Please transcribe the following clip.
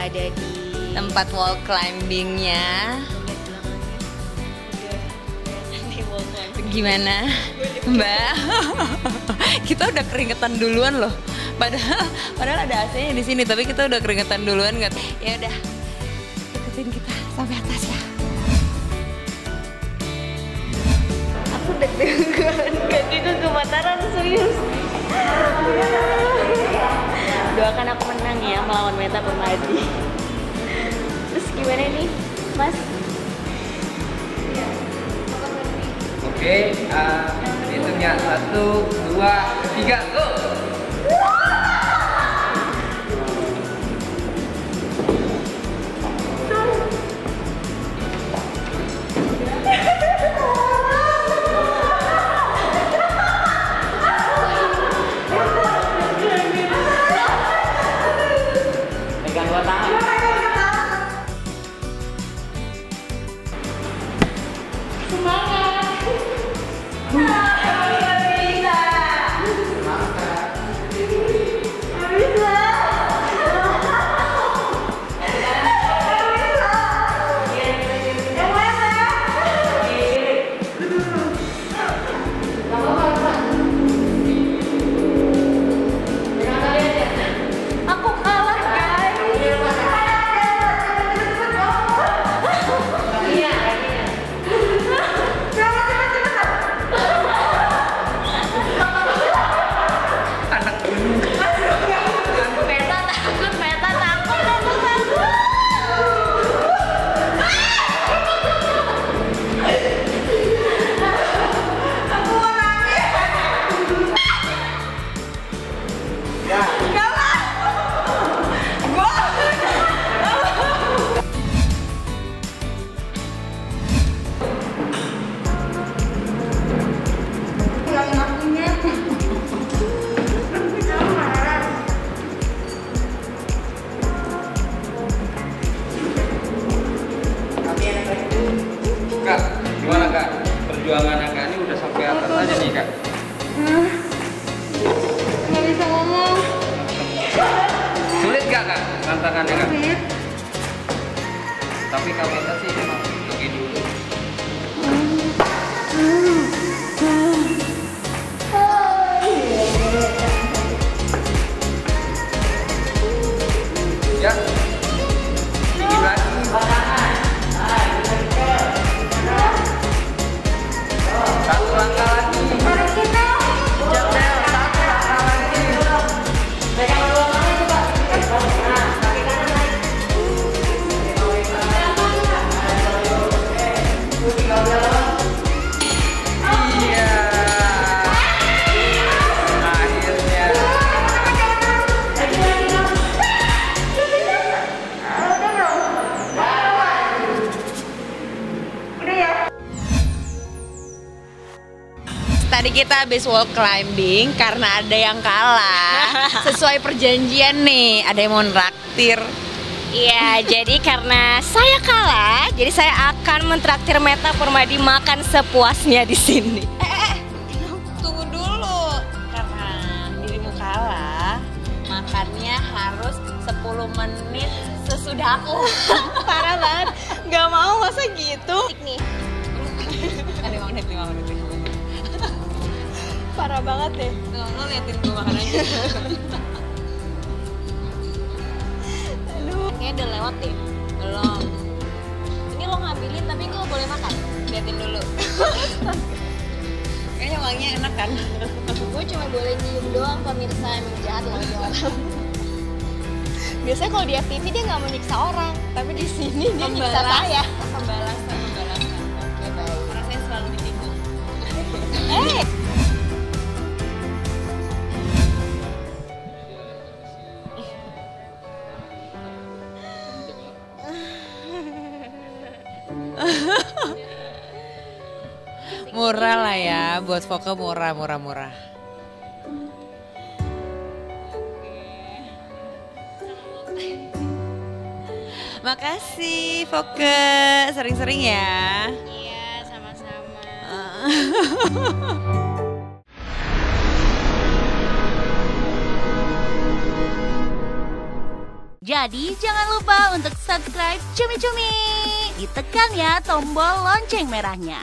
ada di tempat wall climbingnya. Gimana, Mbak? Kita udah keringetan duluan loh. Padahal ada AC-nya di sini, tapi kita udah keringetan duluan nggak? Ya udah, ikutin kita sampai atas ya. aku deg-degan, kakiku gemetaran serius. Doakan aku menang ya melawan Meta Permadi. Terus gimana nih, Mas? Oke, hitungnya 1, 2, 3, go! Pegang dua tangan. Aku kalah, guys. Anak gunung. Meta takut, Meta takut, Meta takut. Aku mau nangis. Kalah. Kak, gimana Kak? Perjuangan Kak ini udah sampai atas aja nih Kak. Nggak bisa ngomong. Sulit gak Kak tantangannya Kak? Sulit. Tapi Kak Meta sih emang pergi dulu. Ya, sedikit lagi. Satu langkah lagi. Jangan satu langkah lagi. Iya. Akhirnya. Tadi kita habis wall climbing karena ada yang kalah. Sesuai perjanjian nih, ada yang mau nraktir. Iya, jadi karena saya kalah, jadi saya akan mentraktir Meta Permadi makan sepuasnya di sini. Tunggu dulu. Karena dirimu kalah, makannya harus 10 menit sesudah aku. Parah banget, nggak mau masa gitu. Nih, 5 menit, 5 menit. parah banget deh. Lo liatin gue makan aja. Aduh, kayaknya udah lewat deh. Belum. Ini lo ngambilin tapi gue boleh makan. Liatin dulu. Kayaknya wanginya enak kan? Gue cuma boleh nyium doang, pemirsa, emang jahat loh dia orang. Biasanya kalau di FTV dia nggak mau nyiksa orang, tapi di sini dia nyiksa saya. Pembalasan. Oke, baik. Karena saya selalu ditikung. Murah lah ya, buat Voke murah. Makasih Voke, sering-sering ya. Iya, sama-sama. Jadi jangan lupa untuk subscribe Cumi Cumi. Ditekan ya tombol lonceng merahnya.